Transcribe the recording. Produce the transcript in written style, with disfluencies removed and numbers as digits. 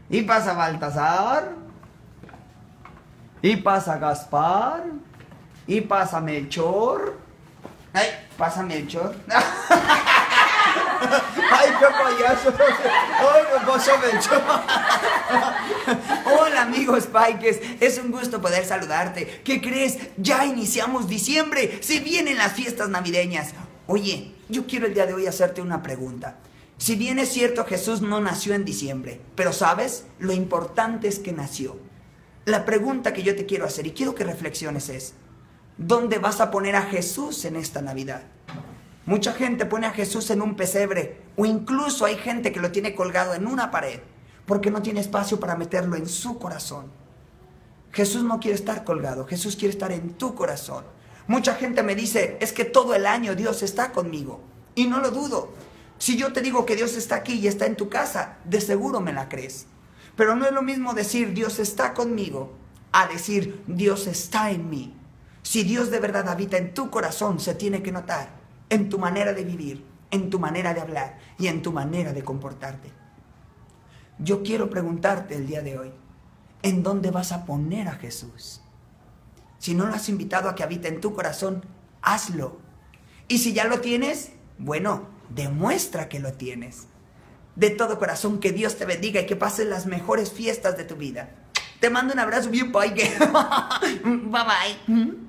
Y pasa Baltasar. Y pasa Gaspar. Y pasa Melchor. Ay, pasa Melchor. Ay, qué payaso. Ay, me pasó Melchor. Hola amigos Pikes, es un gusto poder saludarte. ¿Qué crees? Ya iniciamos diciembre, se vienen las fiestas navideñas. Oye, yo quiero el día de hoy hacerte una pregunta. Si bien es cierto Jesús no nació en diciembre, pero ¿sabes? Lo importante es que nació. La pregunta que yo te quiero hacer y quiero que reflexiones es: ¿dónde vas a poner a Jesús en esta Navidad? Mucha gente pone a Jesús en un pesebre, o incluso hay gente que lo tiene colgado en una pared porque no tiene espacio para meterlo en su corazón. Jesús no quiere estar colgado, Jesús quiere estar en tu corazón. Mucha gente me dice, es que todo el año Dios está conmigo, y no lo dudo. Si yo te digo que Dios está aquí y está en tu casa, de seguro me la crees. Pero no es lo mismo decir Dios está conmigo a decir Dios está en mí. Si Dios de verdad habita en tu corazón, se tiene que notar en tu manera de vivir, en tu manera de hablar y en tu manera de comportarte. Yo quiero preguntarte el día de hoy, ¿en dónde vas a poner a Jesús? Si no lo has invitado a que habite en tu corazón, hazlo. Y si ya lo tienes, bueno, demuestra que lo tienes. De todo corazón, que Dios te bendiga y que pases las mejores fiestas de tu vida. Te mando un abrazo bien, Pike. Bye bye.